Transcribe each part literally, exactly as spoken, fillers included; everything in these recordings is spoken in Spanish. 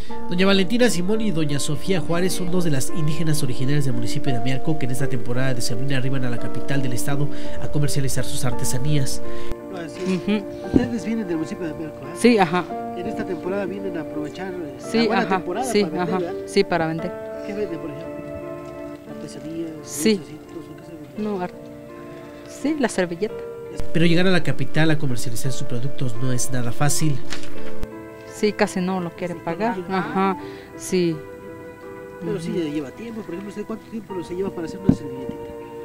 Doña Valentina Simón y doña Sofía Juárez son dos de las indígenas originarias del municipio de Amialco que en esta temporada de sembrina arriban a la capital del estado a comercializar sus artesanías. Uh-huh. Ustedes vienen del municipio de Amialco, ¿eh? Sí, ajá. En esta temporada vienen a aprovechar Sí, la buena ajá. temporada Sí, para vender, ajá. ¿verdad? Sí, para vender. ¿Qué vende, por ejemplo? Artesanías, Sí. dulcecitos, ¿o qué se vende? No, ar- sí, la servilleta. Pero llegar a la capital a comercializar sus productos no es nada fácil. Sí, casi no lo quiere pagar. Ajá, sí. Pero sí lleva tiempo. Por ejemplo, ¿usted cuánto tiempo se lleva para hacer una servilletita?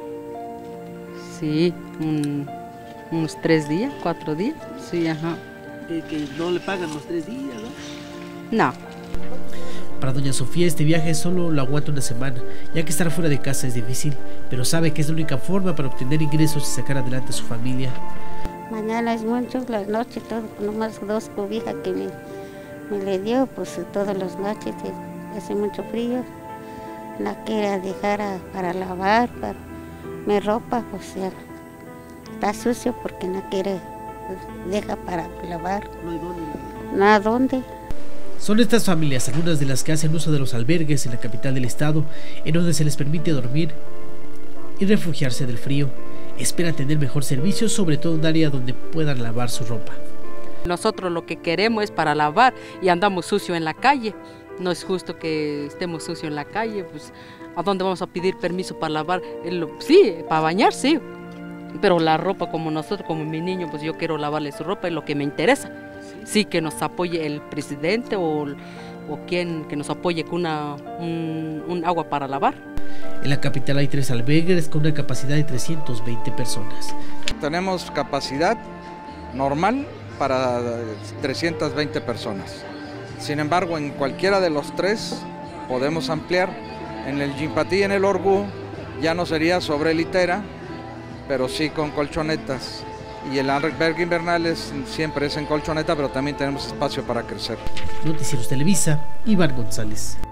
Sí, un- unos tres días, cuatro días. Sí, ajá. Que, que no le pagan los tres días, ¿no? No. Para doña Sofía este viaje solo lo aguanta una semana, ya que estar fuera de casa es difícil, pero sabe que es la única forma para obtener ingresos y sacar adelante a su familia. Mañana es mucho, las noches, todo, nomás dos cobijas que me, me le dio, pues todas las noches eh, hace mucho frío. La quiero dejar a, para lavar, para mi ropa, pues ya está sucio porque no quiere, pues, deja para lavar. No hay dónde. ¿Nada dónde? Son estas familias algunas de las que hacen uso de los albergues en la capital del estado, en donde se les permite dormir y refugiarse del frío. Esperan tener mejor servicio, sobre todo un área donde puedan lavar su ropa. Nosotros lo que queremos es para lavar y andamos sucio en la calle. No es justo que estemos sucio en la calle, pues ¿a dónde vamos a pedir permiso para lavar? El- Sí, para bañar, sí. Pero la ropa, como nosotros, como mi niño, pues yo quiero lavarle su ropa, es lo que me interesa. Sí, que nos apoye el presidente o, o quien que nos apoye con una, un, un agua para lavar. En la capital hay tres albergues con una capacidad de trescientas veinte personas. Tenemos capacidad normal para trescientas veinte personas. Sin embargo, en cualquiera de los tres podemos ampliar. En el Yimpatí y en el Orgú ya no sería sobre litera, pero sí con colchonetas. Y el albergue invernal es, siempre es en colchoneta, pero también tenemos espacio para crecer. Noticieros Televisa, Iván González.